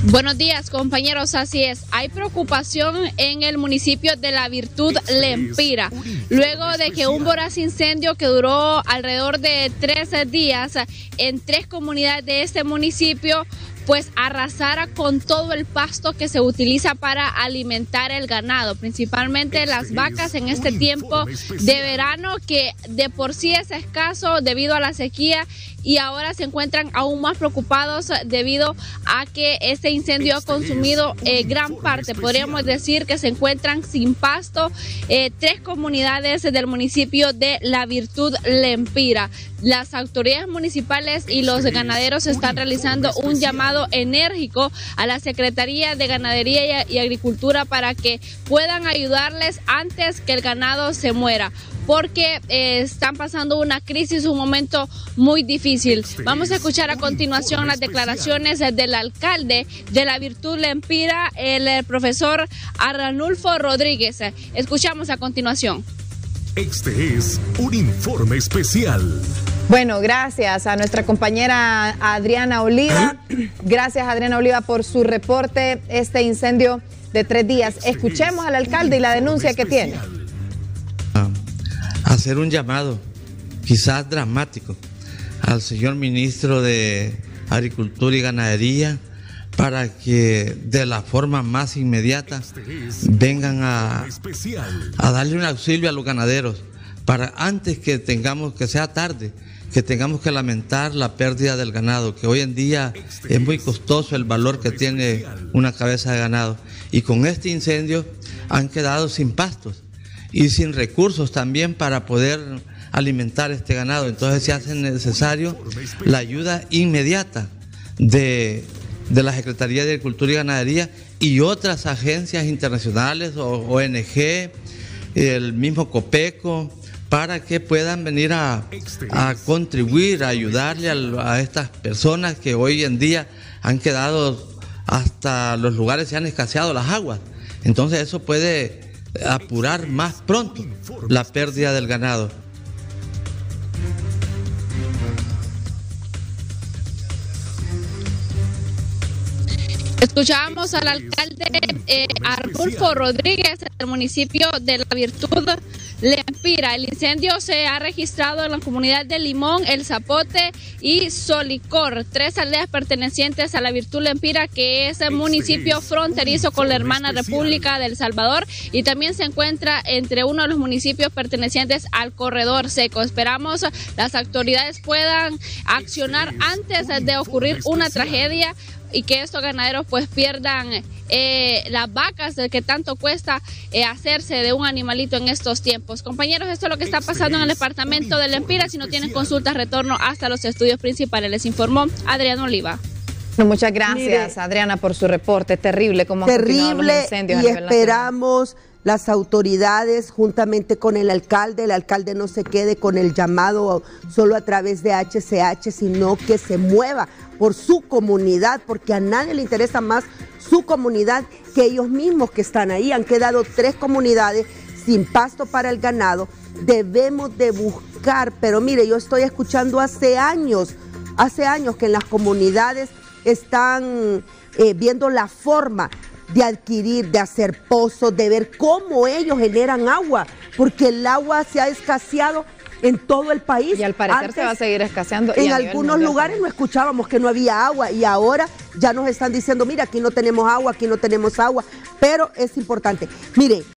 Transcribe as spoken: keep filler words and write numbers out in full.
Buenos días, compañeros, así es. Hay preocupación en el municipio de La Virtud, Lempira, luego de que un voraz incendio que duró alrededor de trece días en tres comunidades de este municipio pues arrasara con todo el pasto que se utiliza para alimentar el ganado, principalmente las vacas en este tiempo de verano que de por sí es escaso debido a la sequía, y ahora se encuentran aún más preocupados debido a que este incendio ha consumido eh, gran parte. Podríamos decir que se encuentran sin pasto eh, tres comunidades del municipio de La Virtud, Lempira. Las autoridades municipales y los ganaderos están realizando un llamado enérgico a la Secretaría de Ganadería y Agricultura para que puedan ayudarles antes que el ganado se muera, porque eh, están pasando una crisis, un momento muy difícil. Vamos a escuchar a continuación las declaraciones del alcalde de La Virtud, Lempira, el, el profesor Arnulfo Rodríguez. Escuchamos a continuación. Este es un informe especial. Bueno, gracias a nuestra compañera Adriana Oliva. Gracias, Adriana Oliva, por su reporte. Este incendio de tres días. Escuchemos al alcalde y la denuncia que tiene. Hacer un llamado, quizás dramático, al señor ministro de Agricultura y Ganadería para que de la forma más inmediata vengan a, a darle un auxilio a los ganaderos, para antes que tengamos, que sea tarde, que tengamos que lamentar la pérdida del ganado, que hoy en día es muy costoso el valor que tiene una cabeza de ganado, y con este incendio han quedado sin pastos y sin recursos también para poder alimentar este ganado. Entonces se hace necesario la ayuda inmediata de, de la Secretaría de Agricultura y Ganadería y otras agencias internacionales, o O N G, el mismo COPECO, para que puedan venir a, a contribuir, a ayudarle a, a estas personas que hoy en día han quedado, hasta los lugares se han escaseado las aguas. Entonces eso puede apurar más pronto la pérdida del ganado. Escuchábamos al alcalde eh, Arnulfo Rodríguez del municipio de La Virtud, Lempira. El incendio se ha registrado en la comunidad de Limón, El Zapote y Solicor, tres aldeas pertenecientes a La Virtud, Lempira, que es el municipio fronterizo con la hermana República de El Salvador, y también se encuentra entre uno de los municipios pertenecientes al corredor seco. Esperamos las autoridades puedan accionar antes de ocurrir una tragedia y que estos ganaderos pues pierdan eh, las vacas que tanto cuesta eh, hacerse de un animalito en estos tiempos. Compañeros, esto es lo que está pasando en el departamento de Lempira. Si no tienen consultas, retorno hasta los estudios principales. Les informó Adriana Oliva. Muchas gracias, Mire, Adriana, por su reporte. Terrible cómo han continuado los incendios. Y esperamos las autoridades juntamente con el alcalde, el alcalde no se quede con el llamado solo a través de H C H, sino que se mueva por su comunidad, porque a nadie le interesa más su comunidad que ellos mismos que están ahí. Han quedado tres comunidades sin pasto para el ganado. Debemos de buscar, pero mire, yo estoy escuchando hace años, hace años que en las comunidades están eh, viendo la forma de adquirir, de hacer pozos, de ver cómo ellos generan agua, porque el agua se ha escaseado en todo el país. Y al parecer Antes, se va a seguir escaseando. En algunos lugares no escuchábamos que no había agua, y ahora ya nos están diciendo, mira, aquí no tenemos agua, aquí no tenemos agua, pero es importante. Mire,